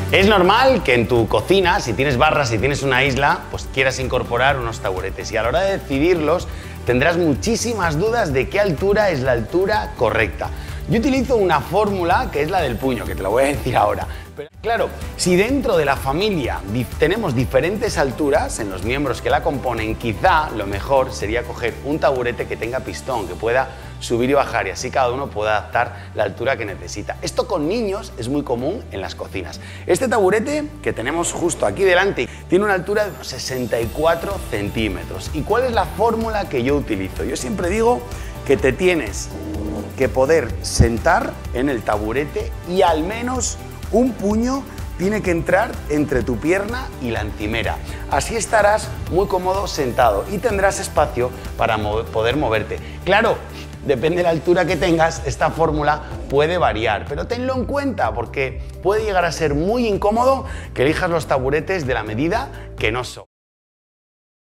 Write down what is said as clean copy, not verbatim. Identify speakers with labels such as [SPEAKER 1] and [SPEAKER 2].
[SPEAKER 1] Es normal que en tu cocina, si tienes barras, si tienes una isla, pues quieras incorporar unos taburetes y a la hora de decidirlos tendrás muchísimas dudas de qué altura es la altura correcta. Yo utilizo una fórmula que es la del puño, que te la voy a decir ahora. Pero claro, si dentro de la familia tenemos diferentes alturas en los miembros que la componen, quizá lo mejor sería coger un taburete que tenga pistón, que pueda subir y bajar y así cada uno pueda adaptar la altura que necesita. Esto con niños es muy común en las cocinas. Este taburete que tenemos justo aquí delante tiene una altura de unos 64 centímetros. ¿Y cuál es la fórmula que yo utilizo? Yo siempre digo que te tienes que poder sentar en el taburete y al menos un puño tiene que entrar entre tu pierna y la encimera. Así estarás muy cómodo sentado y tendrás espacio para poder moverte. Claro, depende de la altura que tengas, esta fórmula puede variar, pero tenlo en cuenta porque puede llegar a ser muy incómodo que elijas los taburetes de la medida que no son.